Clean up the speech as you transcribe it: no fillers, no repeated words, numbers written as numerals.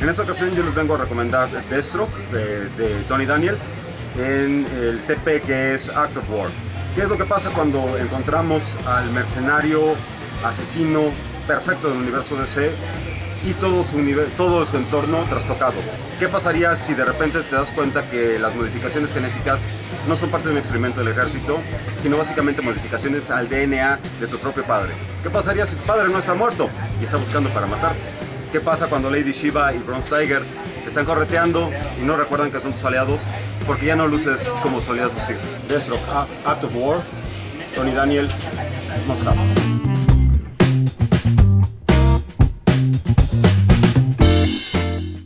En esta ocasión yo les vengo a recomendar Deathstroke de Tony Daniel en el TP que es Act of War. ¿Qué es lo que pasa cuando encontramos al mercenario asesino perfecto del universo DC y todo su entorno trastocado? ¿Qué pasaría si de repente te das cuenta que las modificaciones genéticas no son parte de un experimento del ejército, sino básicamente modificaciones al DNA de tu propio padre? ¿Qué pasaría si tu padre no está muerto y está buscando para matarte? ¿Qué pasa cuando Lady Shiva y Bronze Tiger te están correteando y no recuerdan que son tus aliados porque ya no luces como solías lucir? Deathstroke, Act of War, Tony Daniel, Mosca.